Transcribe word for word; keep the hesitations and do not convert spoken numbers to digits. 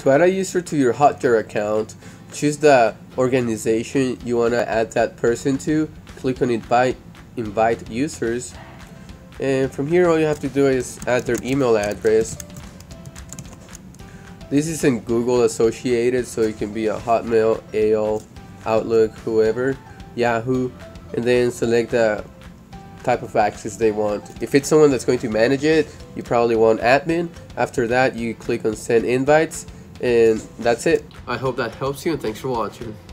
To add a user to your HotJar account, choose the organization you want to add that person to, click on invite, invite users, and from here all you have to do is add their email address. This isn't Google associated, so it can be a Hotmail, A O L, Outlook, whoever, Yahoo, and then select the type of access they want. If it's someone that's going to manage it, you probably want admin. After that, you click on send invites, and that's it. I hope that helps you, and thanks for watching.